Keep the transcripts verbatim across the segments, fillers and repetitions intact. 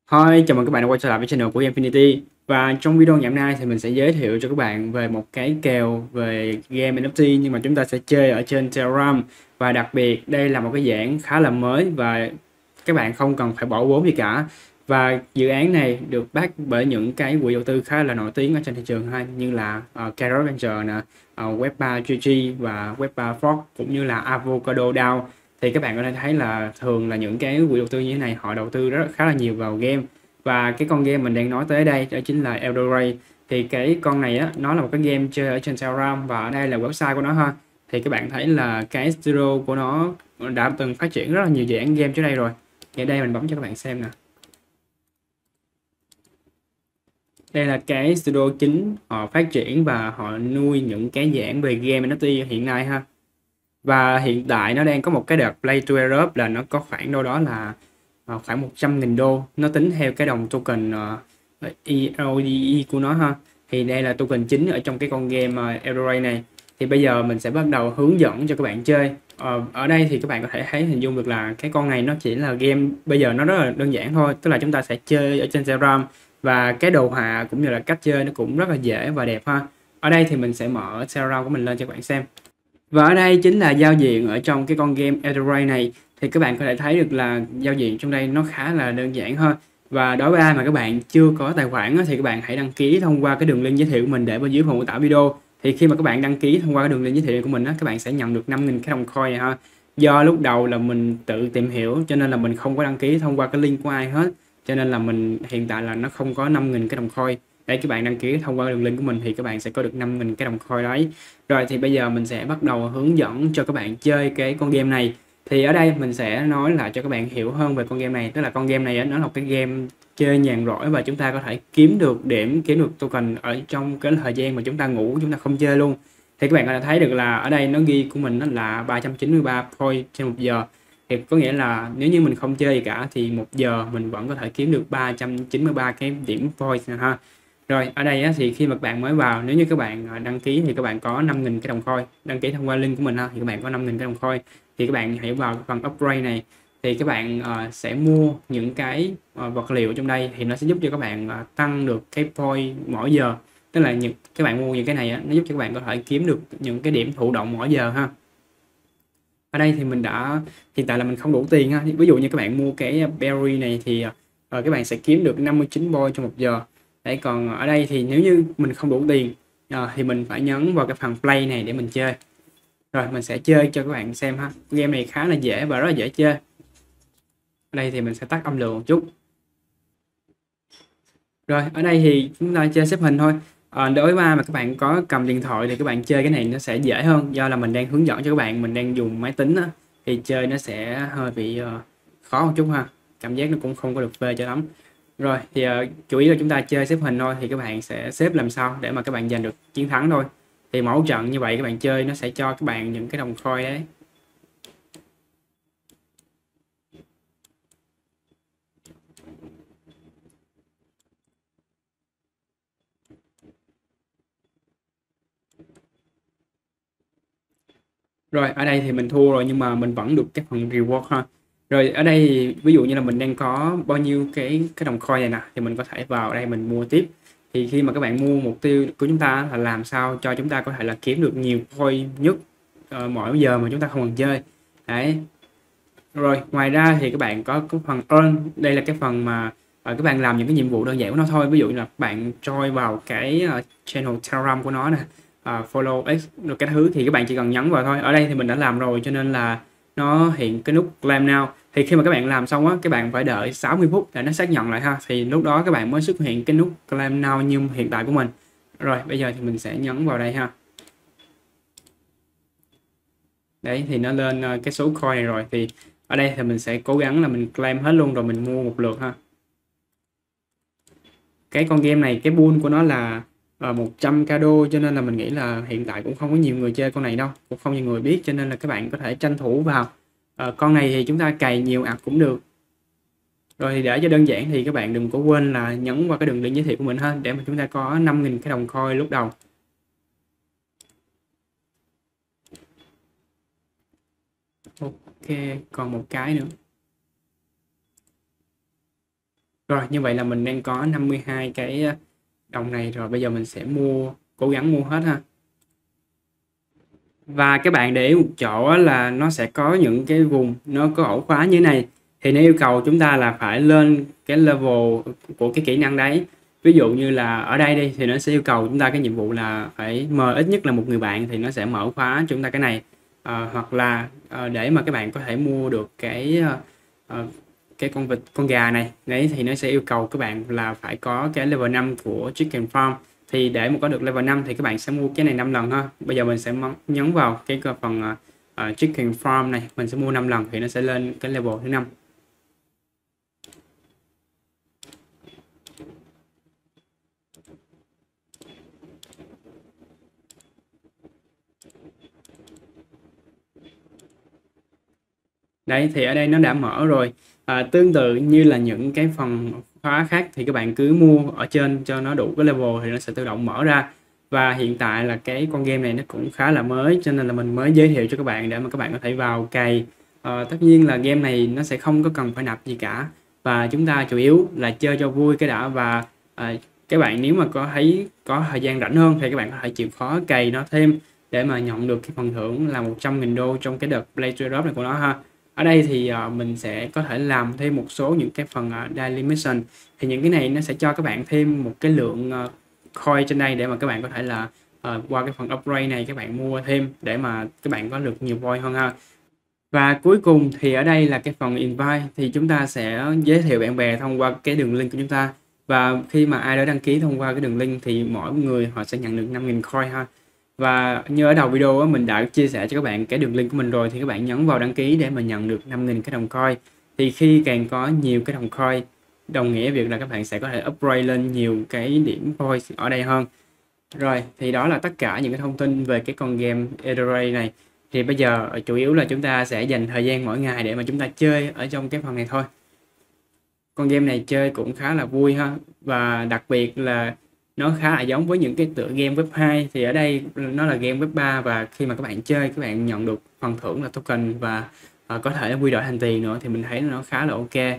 Hi, chào mừng các bạn đã quay trở lại với channel của Gamefinity. Và trong video ngày hôm nay thì mình sẽ giới thiệu cho các bạn về một cái kèo về game en ép tê, nhưng mà chúng ta sẽ chơi ở trên Telegram. Và đặc biệt đây là một cái dạng khá là mới và các bạn không cần phải bỏ vốn gì cả. Và dự án này được back bởi những cái quỹ đầu tư khá là nổi tiếng ở trên thị trường ha, như là uh, Carrot Venture nè, uh, Web ba giê giê và Web ba Fork cũng như là Avocado đê a o. Thì các bạn có thể thấy là thường là những cái quỹ đầu tư như thế này họ đầu tư rất khá là nhiều vào game. Và cái con game mình đang nói tới đây đó chính là Eldoray. Thì cái con này á, nó là một cái game chơi ở trên Telegram và ở đây là website của nó ha. Thì các bạn thấy là cái studio của nó đã từng phát triển rất là nhiều dự án game trước đây rồi. Thì ở đây mình bấm cho các bạn xem nè. Đây là cái studio chính họ phát triển và họ nuôi những cái dạng về game en ép tê hiện nay ha. Và hiện tại nó đang có một cái đợt play to earn up là nó có khoảng đâu đó là uh, khoảng một trăm nghìn đô. Nó tính theo cái đồng token uh, e lờ đê e của nó ha. Thì đây là token chính ở trong cái con game uh, Eldoray này. Thì bây giờ mình sẽ bắt đầu hướng dẫn cho các bạn chơi. Uh, ở đây thì các bạn có thể thấy hình dung được là cái con này nó chỉ là game, bây giờ nó rất là đơn giản thôi. Tức là chúng ta sẽ chơi ở trên Telegram và cái đồ họa cũng như là cách chơi nó cũng rất là dễ và đẹp ha. Ở đây thì mình sẽ mở Telegram của mình lên cho các bạn xem. Và ở đây chính là giao diện ở trong cái con game Eldoray này. Thì các bạn có thể thấy được là giao diện trong đây nó khá là đơn giản thôi. Và đối với ai mà các bạn chưa có tài khoản thì các bạn hãy đăng ký thông qua cái đường link giới thiệu của mình để bên dưới phần mô tả video. Thì khi mà các bạn đăng ký thông qua cái đường link giới thiệu của mình á, các bạn sẽ nhận được năm nghìn cái đồng coin này ha. Do lúc đầu là mình tự tìm hiểu cho nên là mình không có đăng ký thông qua cái link của ai hết. Cho nên là mình hiện tại là nó không có năm nghìn cái đồng coin. Để các bạn đăng ký thông qua đường link của mình thì các bạn sẽ có được năm nghìn cái đồng coin đấy. Rồi thì bây giờ mình sẽ bắt đầu hướng dẫn cho các bạn chơi cái con game này. Thì ở đây mình sẽ nói lại cho các bạn hiểu hơn về con game này. Tức là con game này nó là một cái game chơi nhàn rỗi và chúng ta có thể kiếm được điểm, kiếm được token ở trong cái thời gian mà chúng ta ngủ, chúng ta không chơi luôn. Thì các bạn có thể thấy được là ở đây nó ghi của mình nó là ba trăm chín mươi ba point trên một giờ. Thì có nghĩa là nếu như mình không chơi gì cả thì một giờ mình vẫn có thể kiếm được ba trăm chín mươi ba cái điểm point ha. Rồi ở đây á, thì khi mà các bạn mới vào, nếu như các bạn à, đăng ký thì các bạn có năm nghìn cái đồng coin, đăng ký thông qua link của mình ha, thì các bạn có năm nghìn cái đồng coin. Thì các bạn hãy vào phần upgrade này thì các bạn uh, sẽ mua những cái uh, vật liệu trong đây thì nó sẽ giúp cho các bạn uh, tăng được cái point mỗi giờ. Tức là những các bạn mua những cái này á, nó giúp cho các bạn có thể kiếm được những cái điểm thụ động mỗi giờ ha. Ở đây thì mình đã hiện tại là mình không đủ tiền ha. Ví dụ như các bạn mua cái berry này thì uh, các bạn sẽ kiếm được năm mươi chín point trong một giờ. Đấy, còn ở đây thì nếu như mình không đủ tiền à, thì mình phải nhấn vào cái phần play này để mình chơi. Rồi mình sẽ chơi cho các bạn xem ha. Game này khá là dễ và rất là dễ chơi. Ở đây thì mình sẽ tắt âm lượng một chút. Rồi ở đây thì chúng ta chơi xếp hình thôi. À, đối với ai mà các bạn có cầm điện thoại thì các bạn chơi cái này nó sẽ dễ hơn. Do là mình đang hướng dẫn cho các bạn, mình đang dùng máy tính á, thì chơi nó sẽ hơi bị uh, khó một chút ha. Cảm giác nó cũng không có được phê cho lắm. Rồi thì uh, chủ yếu là chúng ta chơi xếp hình thôi, thì các bạn sẽ xếp làm sao để mà các bạn giành được chiến thắng thôi. Thì mẫu trận như vậy các bạn chơi nó sẽ cho các bạn những cái đồng coin đấy. Rồi ở đây thì mình thua rồi nhưng mà mình vẫn được cái phần reward ha. Rồi ở đây thì ví dụ như là mình đang có bao nhiêu cái cái đồng coin này nè, thì mình có thể vào đây mình mua tiếp. Thì khi mà các bạn mua, mục tiêu của chúng ta là làm sao cho chúng ta có thể là kiếm được nhiều coin nhất uh, mỗi giờ mà chúng ta không cần chơi. Đấy. Rồi ngoài ra thì các bạn có cái phần earn, đây là cái phần mà uh, các bạn làm những cái nhiệm vụ đơn giản của nó thôi. Ví dụ như là bạn join vào cái uh, channel Telegram của nó nè, uh, follow X rồi cái thứ, thì các bạn chỉ cần nhấn vào thôi. Ở đây thì mình đã làm rồi cho nên là nó hiện cái nút claim now. Thì khi mà các bạn làm xong á, các bạn phải đợi sáu mươi phút để nó xác nhận lại ha, thì lúc đó các bạn mới xuất hiện cái nút claim now như hiện tại của mình. Rồi bây giờ thì mình sẽ nhấn vào đây ha. Đấy thì nó lên uh, cái số coin này rồi. Thì ở đây thì mình sẽ cố gắng là mình claim hết luôn rồi mình mua một lượt ha. Cái con game này cái pool của nó là uh, một trăm k đô, cho nên là mình nghĩ là hiện tại cũng không có nhiều người chơi con này đâu, cũng không nhiều người biết, cho nên là các bạn có thể tranh thủ vào. Uh, con này thì chúng ta cày nhiều ạc cũng được. Rồi thì để cho đơn giản thì các bạn đừng có quên là nhấn vào cái đường link giới thiệu của mình ha, để mà chúng ta có năm nghìn cái đồng coin lúc đầu. Ok, còn một cái nữa. Rồi, như vậy là mình đang có năm mươi hai cái ờ, đồng này rồi, bây giờ mình sẽ mua, cố gắng mua hết ha. Và các bạn để ý một chỗ á là nó sẽ có những cái vùng nó có ổ khóa như thế này, thì nó yêu cầu chúng ta là phải lên cái level của cái kỹ năng đấy. Ví dụ như là ở đây đi thì nó sẽ yêu cầu chúng ta cái nhiệm vụ là phải mời ít nhất là một người bạn, thì nó sẽ mở khóa chúng ta cái này. Ờ, hoặc là ờ, để mà các bạn có thể mua được cái ờ, ờ, cái con vịt, con gà này đấy, thì nó sẽ yêu cầu các bạn là phải có cái level năm của Chicken Farm. Thì để mà có được level năm thì các bạn sẽ mua cái này năm lần ha. Bây giờ mình sẽ nhấn vào cái phần uh, Chicken Farm này, mình sẽ mua năm lần thì nó sẽ lên cái level thứ năm. Đấy, thì ở đây nó đã mở rồi. À, tương tự như là những cái phần khóa khác thì các bạn cứ mua ở trên cho nó đủ cái level thì nó sẽ tự động mở ra. Và hiện tại là cái con game này nó cũng khá là mới, cho nên là mình mới giới thiệu cho các bạn để mà các bạn có thể vào cày. À, tất nhiên là game này nó sẽ không có cần phải nạp gì cả, và chúng ta chủ yếu là chơi cho vui cái đã. Và à, các bạn nếu mà có thấy có thời gian rảnh hơn thì các bạn có thể chịu khó cày nó thêm để mà nhận được cái phần thưởng là một trăm nghìn đô trong cái đợt Play to Drop này của nó ha. Ở đây thì uh, mình sẽ có thể làm thêm một số những cái phần uh, daily mission, thì những cái này nó sẽ cho các bạn thêm một cái lượng uh, coin trên đây để mà các bạn có thể là uh, qua cái phần upgrade này các bạn mua thêm để mà các bạn có được nhiều coin hơn ha. Và cuối cùng thì ở đây là cái phần invite, thì chúng ta sẽ giới thiệu bạn bè thông qua cái đường link của chúng ta, và khi mà ai đó đăng ký thông qua cái đường link thì mỗi người họ sẽ nhận được năm nghìn coin ha. Và như ở đầu video á, mình đã chia sẻ cho các bạn cái đường link của mình rồi, thì các bạn nhấn vào đăng ký để mà nhận được năm nghìn cái đồng coin. Thì khi càng có nhiều cái đồng coin đồng nghĩa việc là các bạn sẽ có thể upgrade lên nhiều cái điểm points ở đây hơn. Rồi, thì đó là tất cả những cái thông tin về cái con game Edoray này. Thì bây giờ chủ yếu là chúng ta sẽ dành thời gian mỗi ngày để mà chúng ta chơi ở trong cái phần này thôi. Con game này chơi cũng khá là vui ha, và đặc biệt là nó khá là giống với những cái tựa game web hai, thì ở đây nó là game web ba, và khi mà các bạn chơi các bạn nhận được phần thưởng là token và uh, có thể quy đổi thành tiền nữa, thì mình thấy nó khá là ok.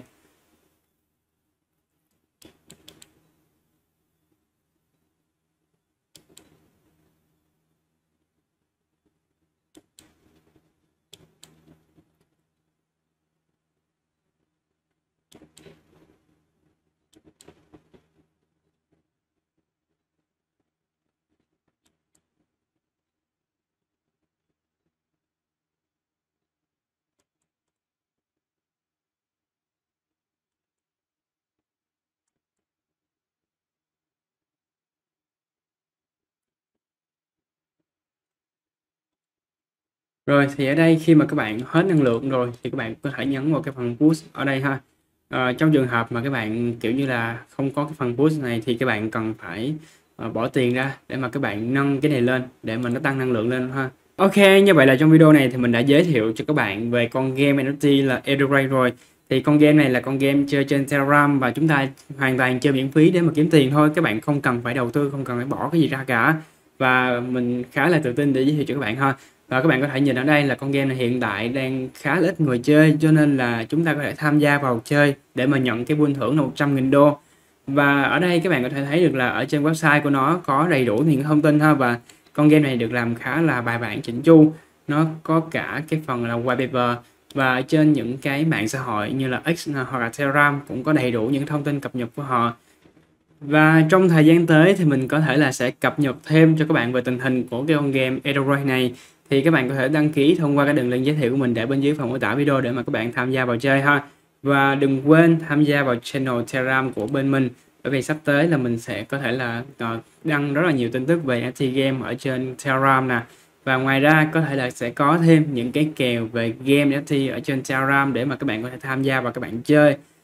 Rồi, thì ở đây khi mà các bạn hết năng lượng rồi thì các bạn có thể nhấn vào cái phần push ở đây ha. Ờ, trong trường hợp mà các bạn kiểu như là không có cái phần push này thì các bạn cần phải uh, bỏ tiền ra để mà các bạn nâng cái này lên để mà nó tăng năng lượng lên ha. Ok, như vậy là trong video này thì mình đã giới thiệu cho các bạn về con game en ép tê là Edoray rồi. Thì con game này là con game chơi trên Telegram và chúng ta hoàn toàn chơi miễn phí để mà kiếm tiền thôi. Các bạn không cần phải đầu tư, không cần phải bỏ cái gì ra cả. Và mình khá là tự tin để giới thiệu cho các bạn ha. Và các bạn có thể nhìn ở đây là con game này hiện tại đang khá là ít người chơi, cho nên là chúng ta có thể tham gia vào chơi để mà nhận cái buôn thưởng là một trăm nghìn đô. Và ở đây các bạn có thể thấy được là ở trên website của nó có đầy đủ những thông tin ha, và con game này được làm khá là bài bản chỉnh chu. Nó có cả cái phần là white paper, và ở trên những cái mạng xã hội như là X hoặc là Telegram cũng có đầy đủ những thông tin cập nhật của họ. Và trong thời gian tới thì mình có thể là sẽ cập nhật thêm cho các bạn về tình hình của cái con game Edoray này. Thì các bạn có thể đăng ký thông qua cái đường link giới thiệu của mình để bên dưới phần mô tả video để mà các bạn tham gia vào chơi ha. Và đừng quên tham gia vào channel Telegram của bên mình, bởi vì sắp tới là mình sẽ có thể là uh, đăng rất là nhiều tin tức về en ép tê game ở trên Telegram nè. Và ngoài ra có thể là sẽ có thêm những cái kèo về game en ép tê ở trên Telegram để mà các bạn có thể tham gia và các bạn chơi.